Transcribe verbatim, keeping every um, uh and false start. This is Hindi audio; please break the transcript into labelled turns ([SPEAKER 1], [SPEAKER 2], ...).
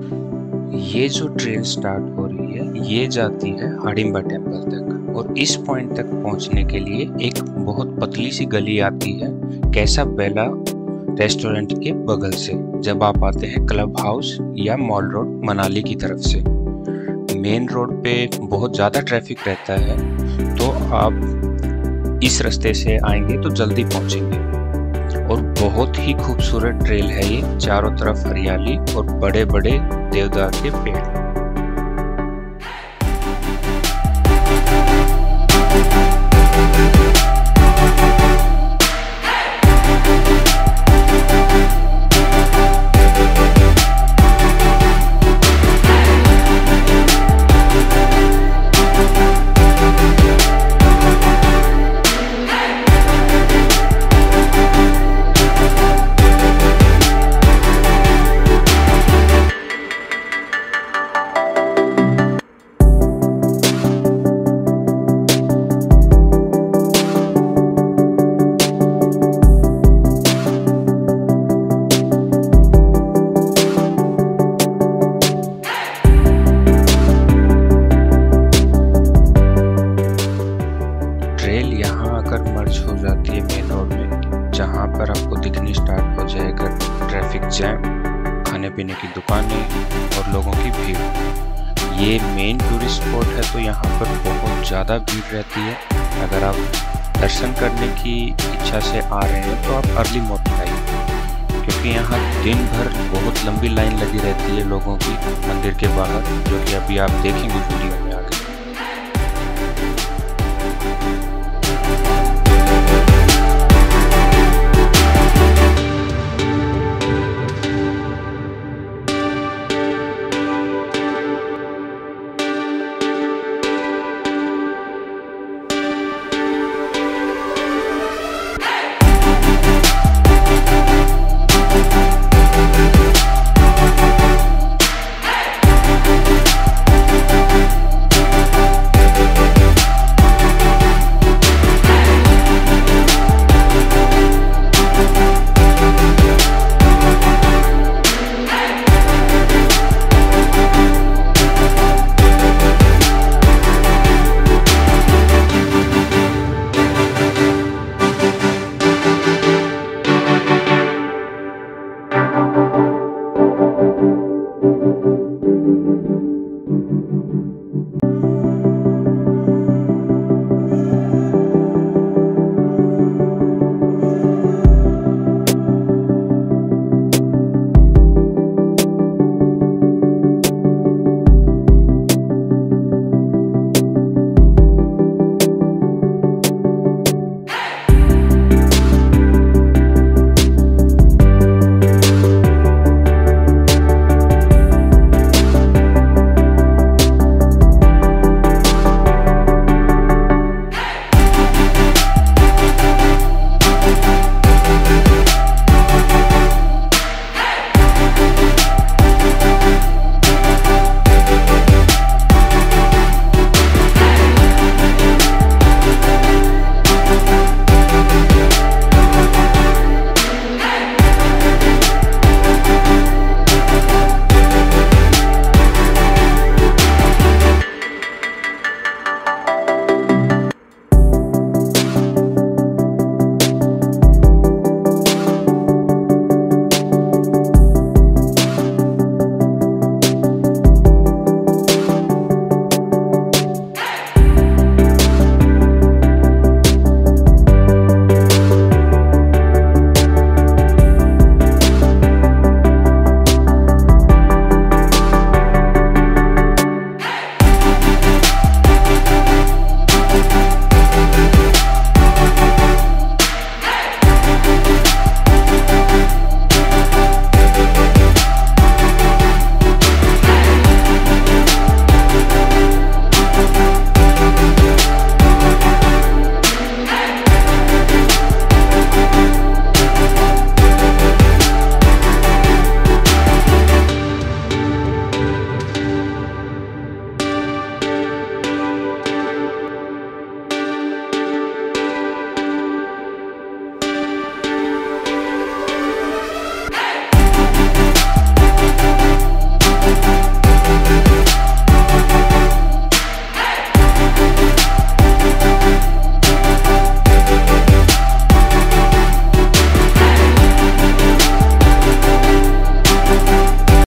[SPEAKER 1] ये जो ट्रेल स्टार्ट हो रही है ये जाती है हडिम्बा टेम्पल तक, और इस पॉइंट तक पहुंचने के लिए एक बहुत पतली सी गली आती है कैसा बेला रेस्टोरेंट के बगल से, जब आप आते हैं क्लब हाउस या मॉल रोड मनाली की तरफ से। मेन रोड पे बहुत ज़्यादा ट्रैफिक रहता है, तो आप इस रास्ते से आएंगे तो जल्दी पहुंचेंगे। और बहुत ही खूबसूरत ट्रेल है ये, चारों तरफ हरियाली और बड़े बड़े देवदार के पेड़। ट्रेल यहाँ आकर मर्ज हो जाती है मेन रोड में, जहाँ पर आपको दिखनी स्टार्ट हो जाएगा ट्रैफिक जैम, खाने पीने की दुकानें और लोगों की भीड़। ये मेन टूरिस्ट स्पॉट है, तो यहाँ पर बहुत ज़्यादा भीड़ रहती है। अगर आप दर्शन करने की इच्छा से आ रहे हैं तो आप अर्ली मॉर्निंग आइए, क्योंकि यहाँ दिन भर बहुत लंबी लाइन लगी रहती है लोगों की मंदिर के बाहर, जो कि अभी आप देखेंगे वीडियो में।